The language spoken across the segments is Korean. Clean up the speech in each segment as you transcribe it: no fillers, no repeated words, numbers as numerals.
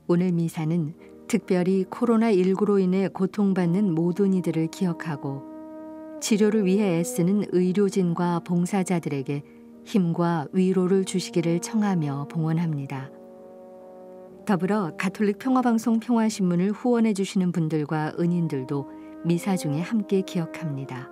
오늘 미사는 특별히 코로나19로 인해 고통받는 모든 이들을 기억하고 치료를 위해 애쓰는 의료진과 봉사자들에게 힘과 위로를 주시기를 청하며 봉헌합니다. 더불어 가톨릭 평화방송 평화신문을 후원해 주시는 분들과 은인들도 미사 중에 함께 기억합니다.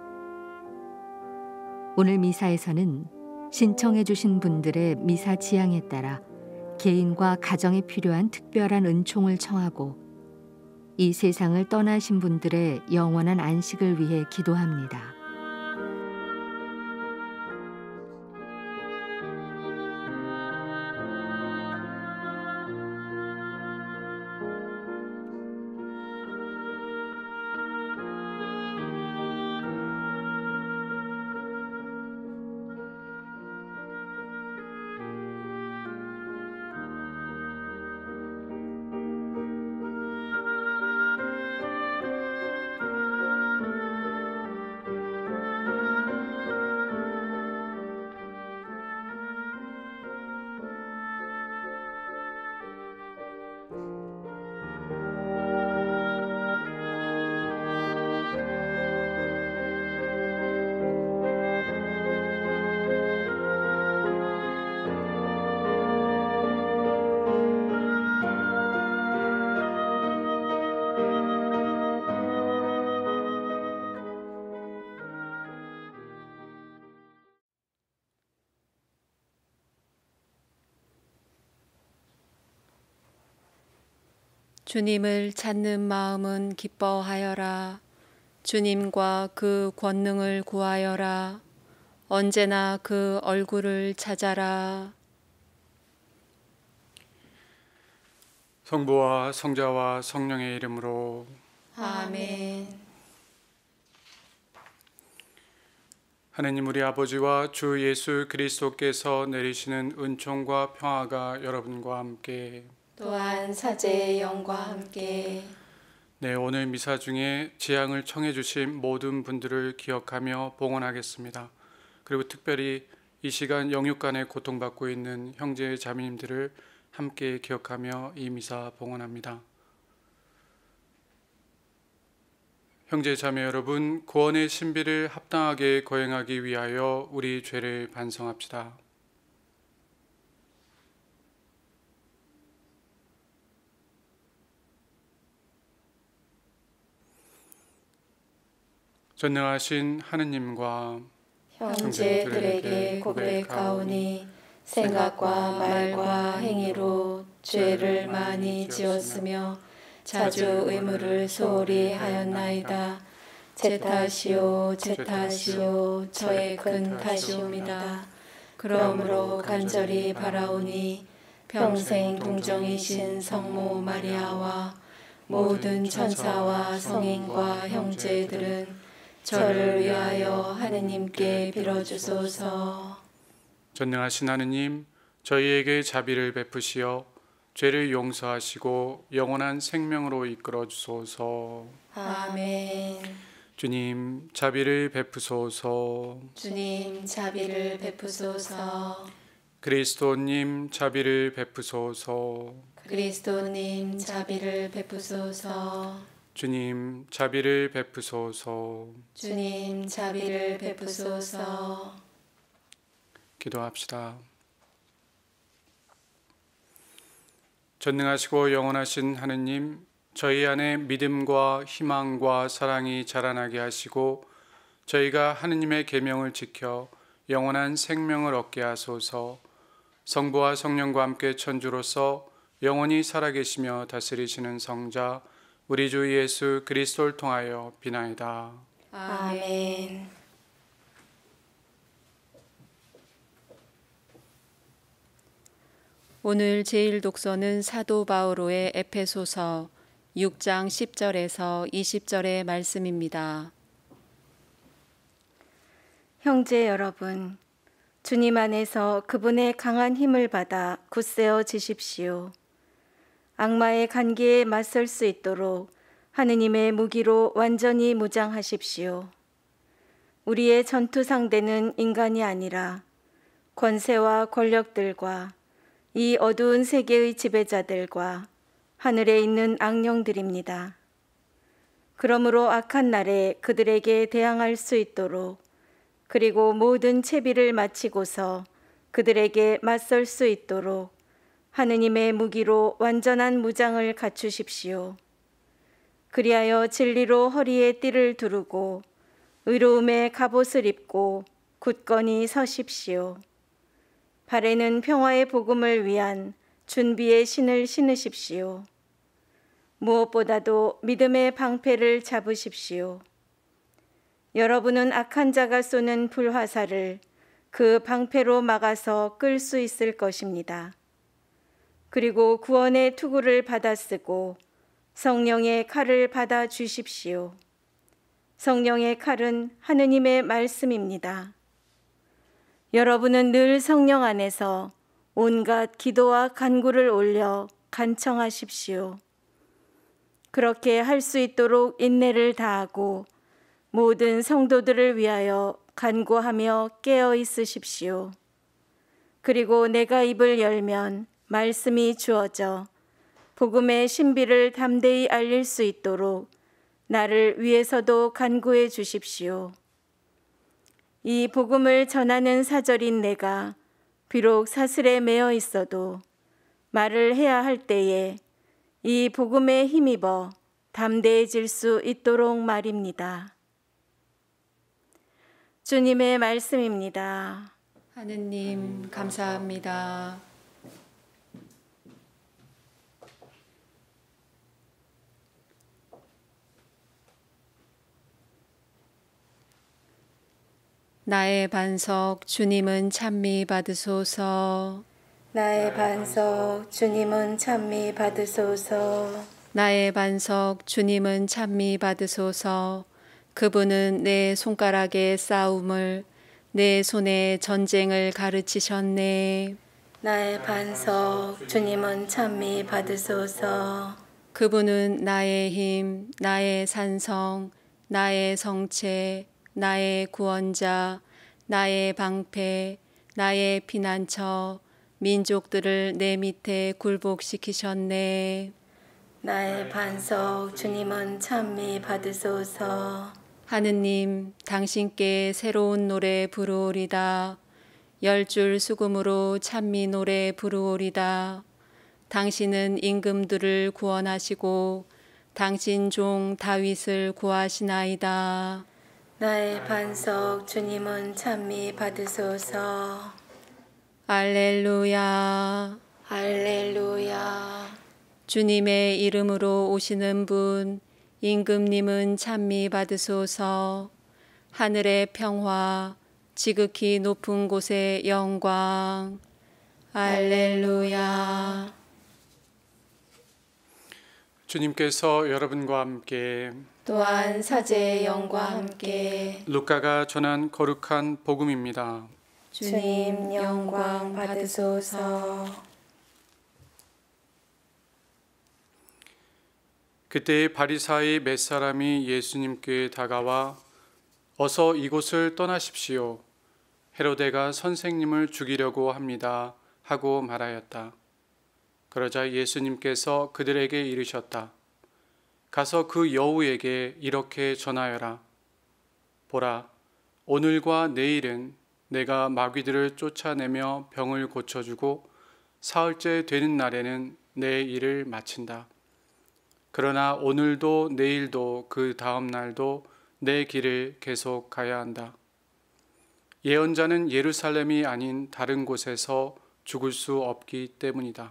오늘 미사에서는 신청해 주신 분들의 미사 지향에 따라 개인과 가정에 필요한 특별한 은총을 청하고 이 세상을 떠나신 분들의 영원한 안식을 위해 기도합니다. 주님을 찾는 마음은 기뻐하여라. 주님과 그 권능을 구하여라. 언제나 그 얼굴을 찾아라. 성부와 성자와 성령의 이름으로 아멘. 하느님 우리 아버지와 주 예수 그리스도께서 내리시는 은총과 평화가 여러분과 함께 또한 사제의 영과 함께 네, 오늘 미사 중에 지향을 청해 주신 모든 분들을 기억하며 봉헌하겠습니다. 그리고 특별히 이 시간 영육간에 고통받고 있는 형제 자매님들을 함께 기억하며 이 미사 봉헌합니다. 형제 자매 여러분, 구원의 신비를 합당하게 거행하기 위하여 우리 죄를 반성합시다. 전능하신 하느님과 형제들에게 고백하오니 생각과 말과 행위로 죄를 많이 지었으며 자주 의무를 소홀히 하였나이다. 제 탓이요 저의 큰 탓이옵니다. 그러므로 간절히 바라오니 평생 동정이신 성모 마리아와 모든 천사와 성인과 형제들은 저를 위하여 하느님께 빌어주소서. 전능하신 하느님, 저희에게 자비를 베푸시어 죄를 용서하시고 영원한 생명으로 이끌어 주소서. 아멘. 주님, 자비를 베푸소서. 주님, 자비를 베푸소서. 그리스도님, 자비를 베푸소서. 그리스도님, 자비를 베푸소서. 주님, 자비를 베푸소서. 주님, 자비를 베푸소서. 기도합시다. 전능하시고 영원하신 하느님, 저희 안에 믿음과 희망과 사랑이 자라나게 하시고 저희가 하느님의 계명을 지켜 영원한 생명을 얻게 하소서. 성부와 성령과 함께 천주로서 영원히 살아계시며 다스리시는 성자 우리 주 예수 그리스도를 통하여 비나이다. 아멘. 오늘 제일 독서는 사도 바오로의 에페소서 6장 10절에서 20절의 말씀입니다. 형제 여러분, 주님 안에서 그분의 강한 힘을 받아 굳세어 지십시오. 악마의 간계에 맞설 수 있도록 하느님의 무기로 완전히 무장하십시오. 우리의 전투 상대는 인간이 아니라 권세와 권력들과 이 어두운 세계의 지배자들과 하늘에 있는 악령들입니다. 그러므로 악한 날에 그들에게 대항할 수 있도록 그리고 모든 채비를 마치고서 그들에게 맞설 수 있도록 하느님의 무기로 완전한 무장을 갖추십시오. 그리하여 진리로 허리에 띠를 두르고 의로움의 갑옷을 입고 굳건히 서십시오. 발에는 평화의 복음을 위한 준비의 신을 신으십시오. 무엇보다도 믿음의 방패를 잡으십시오. 여러분은 악한 자가 쏘는 불화살을 그 방패로 막아서 끌 수 있을 것입니다. 그리고 구원의 투구를 받아 쓰고 성령의 칼을 받아 주십시오. 성령의 칼은 하느님의 말씀입니다. 여러분은 늘 성령 안에서 온갖 기도와 간구를 올려 간청하십시오. 그렇게 할 수 있도록 인내를 다하고 모든 성도들을 위하여 간구하며 깨어 있으십시오. 그리고 내가 입을 열면 말씀이 주어져 복음의 신비를 담대히 알릴 수 있도록 나를 위해서도 간구해 주십시오. 이 복음을 전하는 사절인 내가 비록 사슬에 매어 있어도 말을 해야 할 때에 이 복음에 힘입어 담대해질 수 있도록 말입니다. 주님의 말씀입니다. 하느님 감사합니다. 나의 반석 주님은 찬미 받으소서. 나의 반석 주님은 찬미 받으소서. 나의 반석 주님은 찬미 받으소서. 그분은 내 손가락의 싸움을 내 손에 전쟁을 가르치셨네. 나의 반석 주님은 찬미 받으소서. 그분은 나의 힘, 나의 산성, 나의 성체, 나의 구원자, 나의 방패, 나의 피난처, 민족들을 내 밑에 굴복시키셨네. 나의 반석 주님은 찬미 받으소서. 하느님, 당신께 새로운 노래 부르오리다. 10줄 수금으로 찬미 노래 부르오리다. 당신은 임금들을 구원하시고 당신 종 다윗을 구하시나이다. 나의 반석 주님은 찬미 받으소서. 할렐루야. 할렐루야. 주님의 이름으로 오시는 분, 임금님은 찬미 받으소서. 하늘의 평화, 지극히 높은 곳의 영광. 할렐루야. 주님께서 여러분과 함께 또한 사제의 영과 함께 루카가 전한 거룩한 복음입니다. 주님 영광 받으소서. 그때 바리사의 몇 사람이 예수님께 다가와 어서 이곳을 떠나십시오. 헤로데가 선생님을 죽이려고 합니다. 하고 말하였다. 그러자 예수님께서 그들에게 이르셨다. 가서 그 여우에게 이렇게 전하여라. 보라, 오늘과 내일은 내가 마귀들을 쫓아내며 병을 고쳐주고 사흘째 되는 날에는 내 일을 마친다. 그러나 오늘도 내일도 그 다음 날도 내 길을 계속 가야 한다. 예언자는 예루살렘이 아닌 다른 곳에서 죽을 수 없기 때문이다.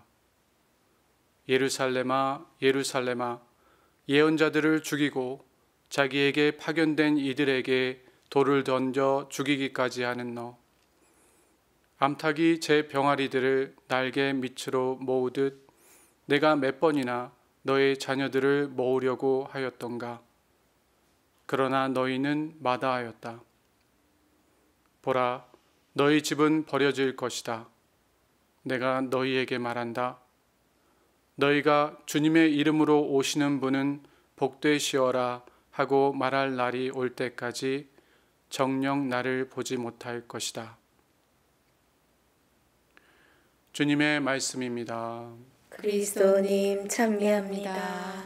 예루살렘아, 예루살렘아, 예언자들을 죽이고 자기에게 파견된 이들에게 돌을 던져 죽이기까지 하는 너. 암탉이 제 병아리들을 날개 밑으로 모으듯 내가 몇 번이나 너의 자녀들을 모으려고 하였던가. 그러나 너희는 마다하였다. 보라, 너희 집은 버려질 것이다. 내가 너희에게 말한다. 너희가 주님의 이름으로 오시는 분은 복되시어라 하고 말할 날이 올 때까지 정녕 나를 보지 못할 것이다. 주님의 말씀입니다. 그리스도님 찬미합니다.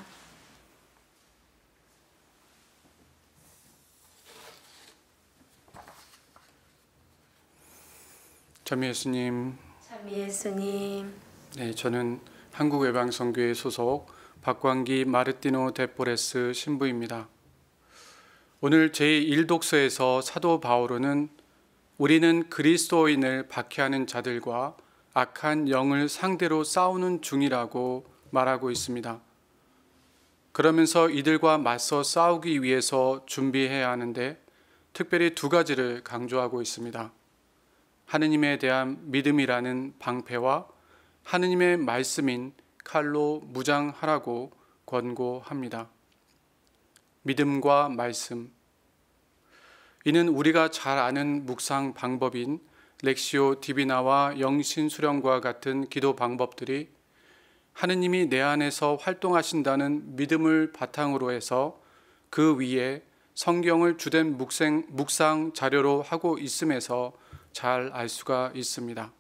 참 예수님. 참 예수님. 네, 저는 한국외방선교회 소속 박광기 마르티노 데포레스 신부입니다. 오늘 제1독서에서 사도 바오로는 우리는 그리스도인을 박해하는 자들과 악한 영을 상대로 싸우는 중이라고 말하고 있습니다. 그러면서 이들과 맞서 싸우기 위해서 준비해야 하는데 특별히 두 가지를 강조하고 있습니다. 하느님에 대한 믿음이라는 방패와 하느님의 말씀인 칼로 무장하라고 권고합니다. 믿음과 말씀. 이는 우리가 잘 아는 묵상 방법인 렉시오 디비나와 영신 수령과 같은 기도 방법들이 하느님이 내 안에서 활동하신다는 믿음을 바탕으로 해서 그 위에 성경을 주된 묵상 자료로 하고 있음에서 잘 알 수가 있습니다.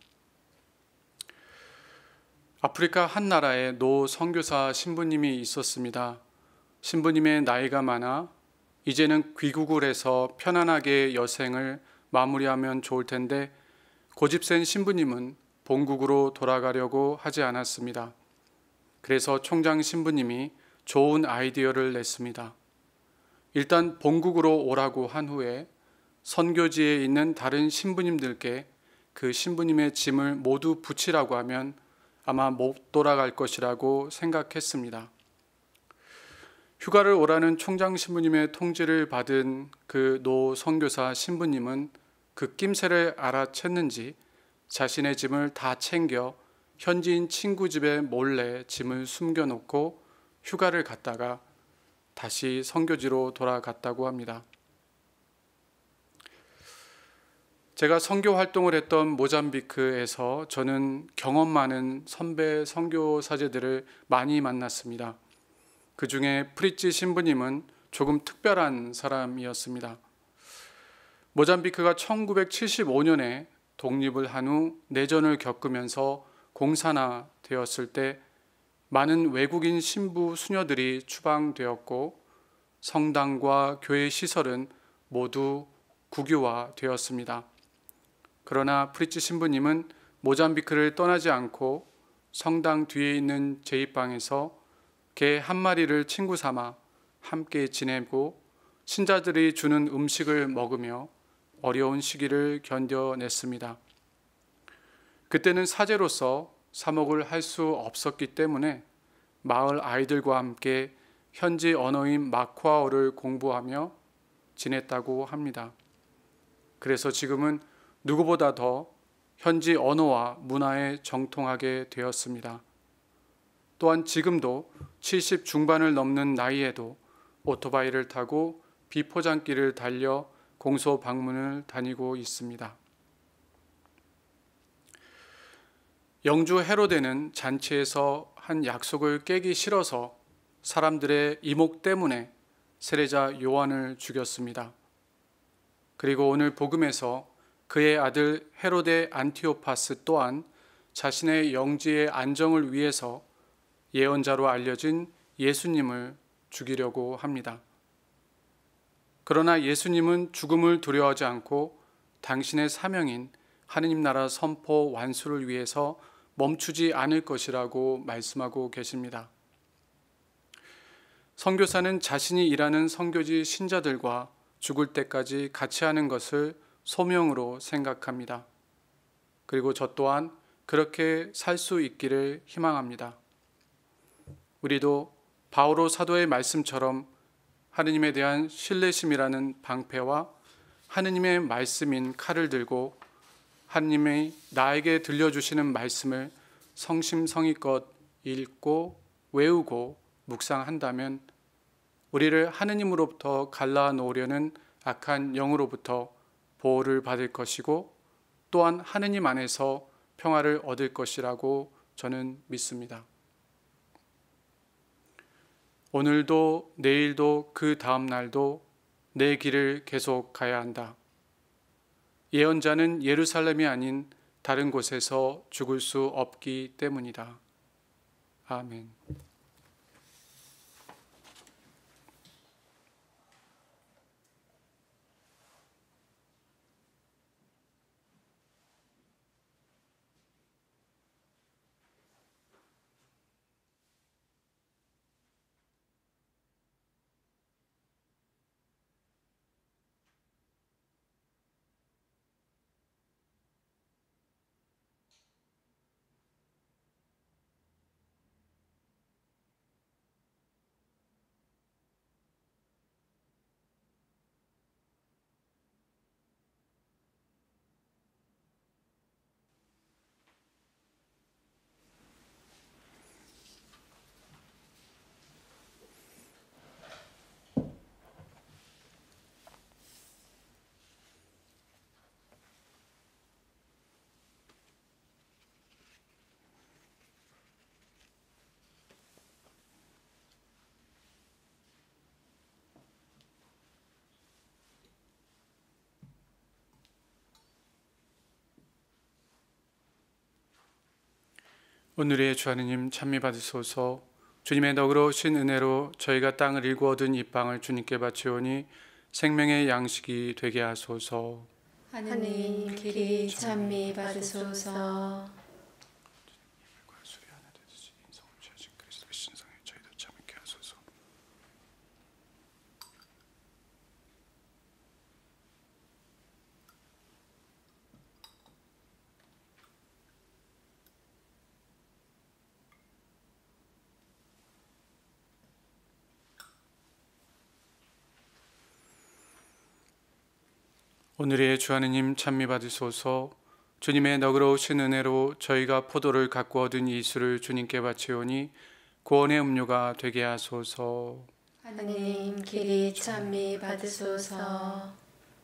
아프리카 한 나라에 노 선교사 신부님이 있었습니다. 신부님의 나이가 많아 이제는 귀국을 해서 편안하게 여생을 마무리하면 좋을 텐데 고집센 신부님은 본국으로 돌아가려고 하지 않았습니다. 그래서 총장 신부님이 좋은 아이디어를 냈습니다. 일단 본국으로 오라고 한 후에 선교지에 있는 다른 신부님들께 그 신부님의 짐을 모두 붙이라고 하면 아마 못 돌아갈 것이라고 생각했습니다. 휴가를 오라는 총장 신부님의 통지를 받은 그 노 선교사 신부님은 그 낌새를 알아챘는지 자신의 짐을 다 챙겨 현지인 친구 집에 몰래 짐을 숨겨놓고 휴가를 갔다가 다시 선교지로 돌아갔다고 합니다. 제가 선교 활동을 했던 모잠비크에서 저는 경험 많은 선배 선교사제들을 많이 만났습니다. 그 중에 프리찌 신부님은 조금 특별한 사람이었습니다. 모잠비크가 1975년에 독립을 한 후 내전을 겪으면서 공산화되었을 때 많은 외국인 신부 수녀들이 추방되었고 성당과 교회 시설은 모두 국유화되었습니다. 그러나 프리찌 신부님은 모잠비크를 떠나지 않고 성당 뒤에 있는 제2방에서 개 한 마리를 친구 삼아 함께 지내고 신자들이 주는 음식을 먹으며 어려운 시기를 견뎌냈습니다. 그때는 사제로서 사목을 할 수 없었기 때문에 마을 아이들과 함께 현지 언어인 마쿠아어를 공부하며 지냈다고 합니다. 그래서 지금은 누구보다 더 현지 언어와 문화에 정통하게 되었습니다. 또한 지금도 70 중반을 넘는 나이에도 오토바이를 타고 비포장길을 달려 공소 방문을 다니고 있습니다. 영주 헤로데는 잔치에서 한 약속을 깨기 싫어서 사람들의 이목 때문에 세례자 요한을 죽였습니다. 그리고 오늘 복음에서 그의 아들 헤로데 안티오파스 또한 자신의 영지의 안정을 위해서 예언자로 알려진 예수님을 죽이려고 합니다. 그러나 예수님은 죽음을 두려워하지 않고 당신의 사명인 하느님 나라 선포 완수를 위해서 멈추지 않을 것이라고 말씀하고 계십니다. 선교사는 자신이 일하는 선교지 신자들과 죽을 때까지 같이 하는 것을 소명으로 생각합니다. 그리고 저 또한 그렇게 살 수 있기를 희망합니다. 우리도 바오로 사도의 말씀처럼 하느님에 대한 신뢰심이라는 방패와 하느님의 말씀인 칼을 들고 하느님이 나에게 들려주시는 말씀을 성심성의껏 읽고 외우고 묵상한다면 우리를 하느님으로부터 갈라놓으려는 악한 영으로부터 보호를 받을 것이고 또한 하느님 안에서 평화를 얻을 것이라고 저는 믿습니다. 오늘도 내일도 그 다음 날도 내 길을 계속 가야 한다. 예언자는 예루살렘이 아닌 다른 곳에서 죽을 수 없기 때문이다. 아멘. 오늘의 주 하느님 찬미 받으소서. 주님의 너그러우신 은혜로 저희가 땅을 일구 얻은 이 빵을 주님께 바치오니 생명의 양식이 되게 하소서. 하느님 길이 찬미 받으소서. 오늘의 주 하느님 찬미 받으소서. 주님의 너그러우신 은혜로 저희가 포도를 갖고 얻은 이 술을 주님께 바치오니 구원의 음료가 되게 하소서. 하느님 길이 찬미 받으소서.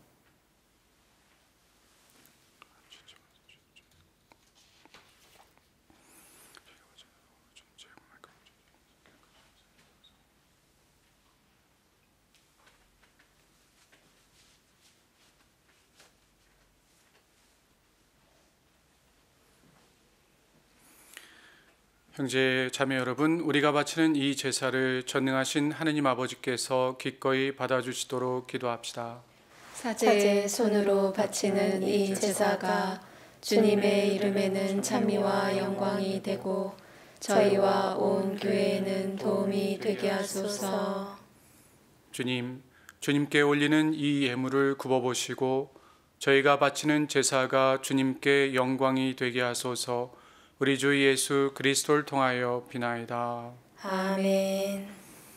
형제 자매 여러분, 우리가 바치는 이 제사를 전능하신 하느님 아버지께서 기꺼이 받아주시도록 기도합시다. 사제의 손으로 바치는 이 제사가 주님의 이름에는 찬미와 영광이 되고 저희와 온 교회에는 도움이 되게 하소서. 주님, 주님께 올리는 이 예물을 굽어보시고 저희가 바치는 제사가 주님께 영광이 되게 하소서. 우리 주 예수 그리스도를 통하여 비나이다. 아멘.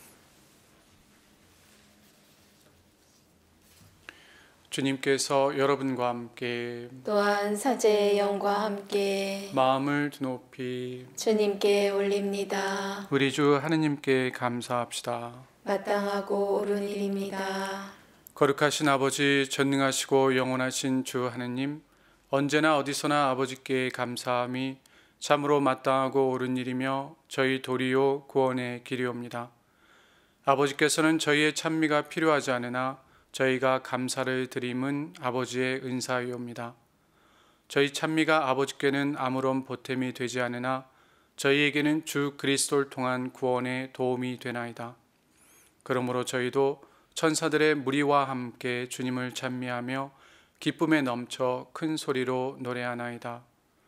주님께서 여러분과 함께 또한 사제의 영과 함께 마음을 드높이 주님께 올립니다. 우리 주 하느님께 감사합시다. 마땅하고 옳은 일입니다. 거룩하신 아버지, 전능하시고 영원하신 주 하느님, 언제나 어디서나 아버지께 감사함이 참으로 마땅하고 옳은 일이며 저희 도리요 구원의 길이옵니다. 아버지께서는 저희의 찬미가 필요하지 않으나 저희가 감사를 드림은 아버지의 은사이옵니다. 저희 찬미가 아버지께는 아무런 보탬이 되지 않으나 저희에게는 주 그리스도를 통한 구원의 도움이 되나이다. 그러므로 저희도 천사들의 무리와 함께 주님을 찬미하며 기쁨에 넘쳐 큰 소리로 노래하나이다.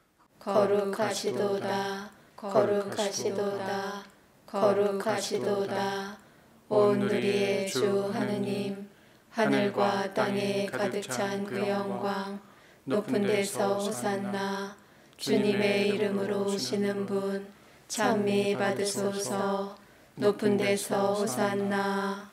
거룩하시도다, 거룩하시도다, 거룩하시도다. 온 우리의 주 하느님, 하늘과 땅에 가득 찬 그 영광, 높은 데서 호산나. 주님의 이름으로 오시는 분, 찬미 받으소서. 높은 데서 호산나.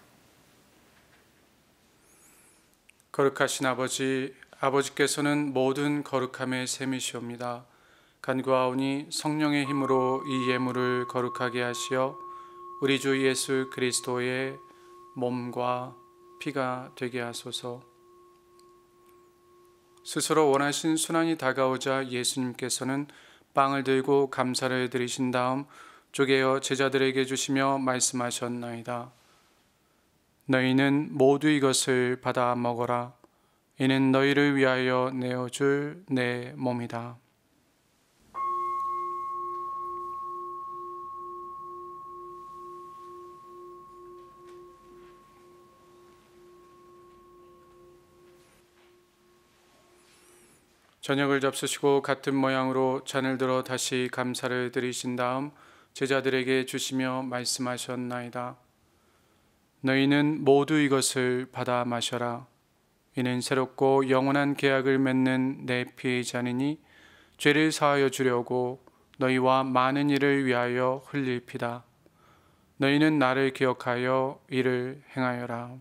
거룩하신 아버지, 아버지께서는 모든 거룩함의 셈이시옵니다. 간구하오니 성령의 힘으로 이 예물을 거룩하게 하시어 우리 주 예수 그리스도의 몸과 피가 되게 하소서. 스스로 원하신 순환이 다가오자 예수님께서는 빵을 들고 감사를 드리신 다음 쪼개어 제자들에게 주시며 말씀하셨나이다. 너희는 모두 이것을 받아 먹어라. 이는 너희를 위하여 내어줄 내 몸이다. 저녁을 잡수시고 같은 모양으로 잔을 들어 다시 감사를 드리신 다음 제자들에게 주시며 말씀하셨나이다. 너희는 모두 이것을 받아 마셔라. 이는 새롭고 영원한 계약을 맺는 내 피의 잔이니 죄를 사하여 주려고 너희와 많은 이를 위하여 흘릴 피다. 너희는 나를 기억하여 이를 행하여라.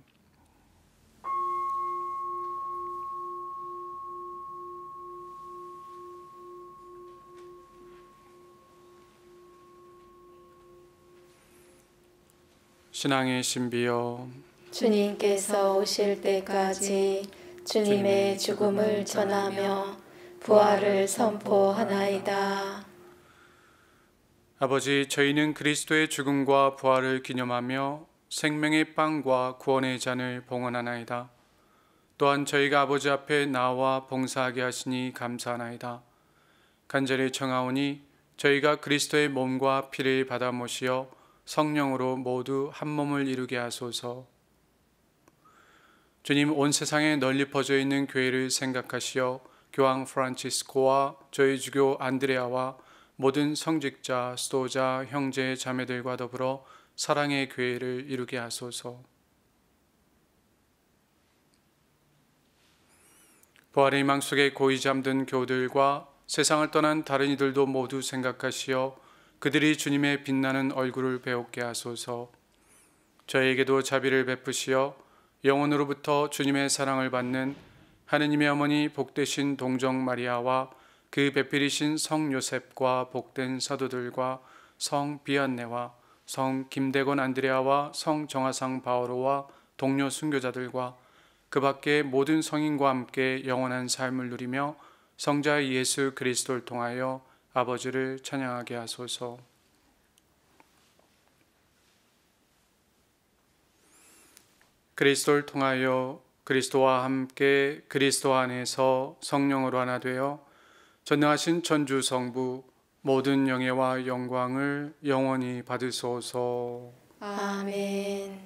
신앙의 신비여, 주님께서 오실 때까지 주님의 죽음을 전하며 부활을 선포하나이다. 아버지, 저희는 그리스도의 죽음과 부활을 기념하며 생명의 빵과 구원의 잔을 봉헌하나이다. 또한 저희가 아버지 앞에 나와 봉사하게 하시니 감사하나이다. 간절히 청하오니 저희가 그리스도의 몸과 피를 받아 모시어 성령으로 모두 한 몸을 이루게 하소서. 주님, 온 세상에 널리 퍼져 있는 교회를 생각하시어 교황 프란치스코와 저희 주교 안드레아와 모든 성직자, 수도자, 형제, 자매들과 더불어 사랑의 교회를 이루게 하소서. 부활의 희망 속에 고이 잠든 교우들과 세상을 떠난 다른 이들도 모두 생각하시어 그들이 주님의 빛나는 얼굴을 배우게 하소서. 저희에게도 자비를 베푸시어 영원으로부터 주님의 사랑을 받는 하느님의 어머니 복되신 동정 마리아와 그 배필이신 성 요셉과 복된 사도들과 성 비안네와 성 김대건 안드레아와 성 정하상 바오로와 동료 순교자들과 그 밖의 모든 성인과 함께 영원한 삶을 누리며 성자 예수 그리스도를 통하여 아버지를 찬양하게 하소서. 그리스도를 통하여 그리스도와 함께 그리스도 안에서 성령으로 하나 되어 전능하신 천주 성부 모든 영예와 영광을 영원히 받으소서. 아멘.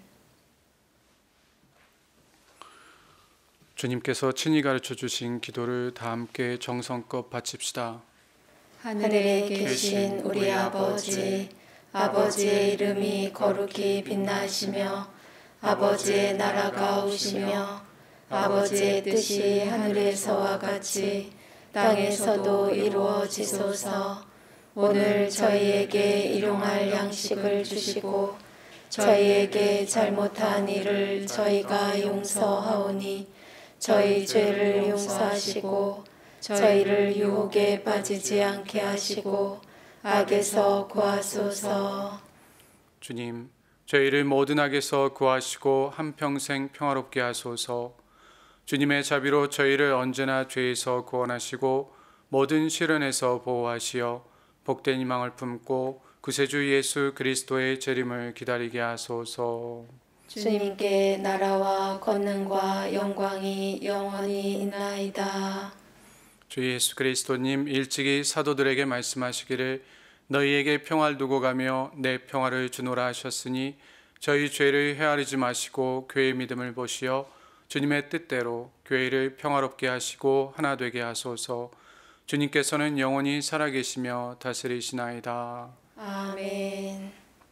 주님께서 친히 가르쳐 주신 기도를 다 함께 정성껏 바칩시다. 하늘에 계신 우리 아버지, 아버지의 이름이 거룩히 빛나시며 아버지의 나라가 오시며 아버지의 뜻이 하늘에서와 같이 땅에서도 이루어지소서. 오늘 저희에게 일용할 양식을 주시고 저희에게 잘못한 일을 저희가 용서하오니 저희 죄를 용서하시고 저희를 유혹에 빠지지 않게 하시고 악에서 구하소서. 주님, 저희를 모든 악에서 구하시고 한평생 평화롭게 하소서. 주님의 자비로 저희를 언제나 죄에서 구원하시고 모든 시련에서 보호하시어 복된 희망을 품고 구세주 예수 그리스도의 재림을 기다리게 하소서. 주님께 나라와 권능과 영광이 영원히 있나이다. 주 예수 그리스도님, 일찍이 사도들에게 말씀하시기를 너희에게 평화를 두고 가며 내 평화를 주노라 하셨으니 저희 죄를 헤아리지 마시고 교회의 믿음을 보시어 주님의 뜻대로 교회를 평화롭게 하시고 하나 되게 하소서. 주님께서는 영원히 살아계시며 다스리시나이다. 아멘.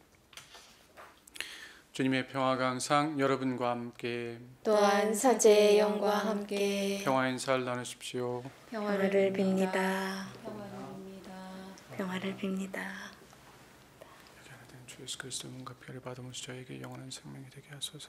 주님의 평화가 항상 여러분과 함께, 또한 사제의 영과 함께 평화의 인사를 나누십시오. 평화를 빕니다. 평화를 빕니다. 주 예수 그리스도의 몸과 피를 받으면서 저에게 영원한 생명이 되게 하소서.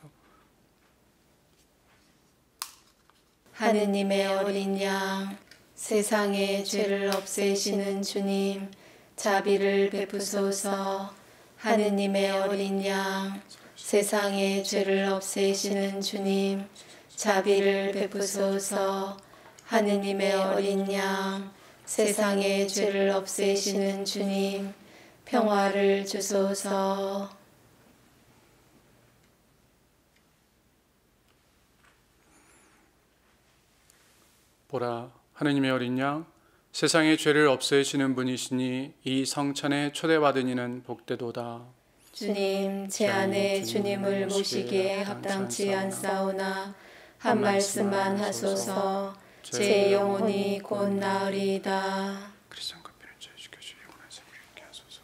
하느님의 어린 양, 세상의 죄를 없애시는 주님, 자비를 베푸소서. 하느님의 어린 양, 세상의 죄를 없애시는 주님, 자비를 베푸소서. 하느님의 어린 양, 세상의 죄를 없애시는 주님, 평화를 주소서. 보라, 하느님의 어린 양, 세상의 죄를 없애시는 분이시니 이 성찬에 초대받은 이는 복되도다. 주님, 제 안에 주님을 모시기에 합당치 않사오나 한 말씀만 하소서. 제 영혼이 곧 나으리이다. 그리스도와 피를 자유시켜 주 영원한 생명을 얻게 하소서.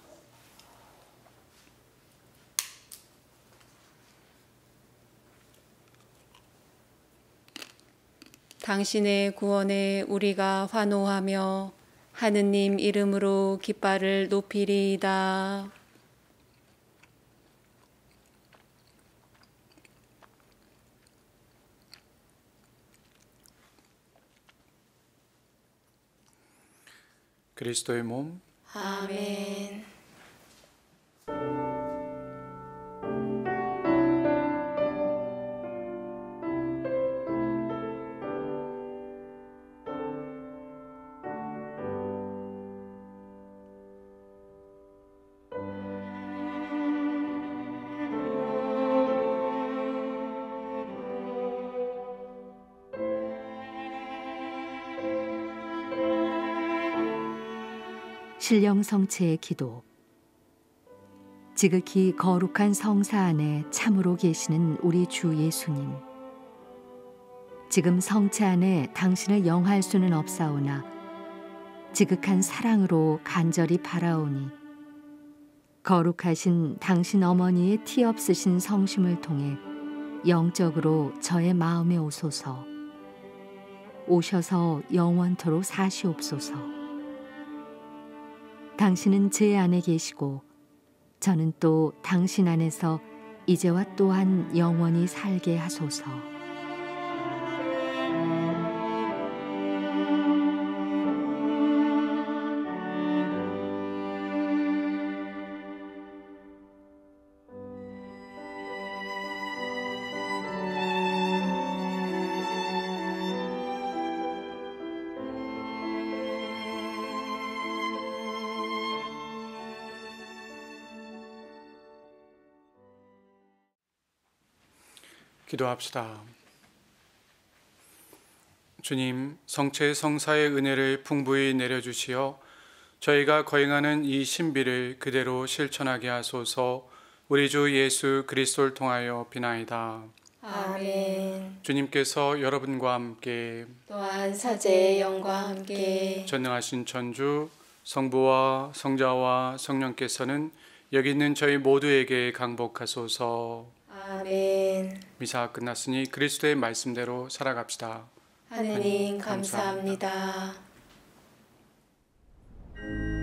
당신의 구원에 우리가 환호하며 하느님 이름으로 깃발을 높이리이다. 그리스도의 몸 아멘. 신령성체의 기도. 지극히 거룩한 성사 안에 참으로 계시는 우리 주 예수님, 지금 성체 안에 당신을 영할 수는 없사오나 지극한 사랑으로 간절히 바라오니 거룩하신 당신 어머니의 티 없으신 성심을 통해 영적으로 저의 마음에 오소서. 오셔서 영원토록 사시옵소서. 당신은 제 안에 계시고 저는 또 당신 안에서 이제와 또한 영원히 살게 하소서. 기도합시다. 주님, 성체 성사의 은혜를 풍부히 내려주시어 저희가 거행하는 이 신비를 그대로 실천하게 하소서. 우리 주 예수 그리스도를 통하여 비나이다. 아멘. 주님께서 여러분과 함께 또한 사제의 영과 함께 전능하신 천주 성부와 성자와 성령께서는 여기 있는 저희 모두에게 강복하소서. 아멘. 미사가 끝났으니 그리스도의 말씀대로 살아갑시다. 하느님 감사합니다.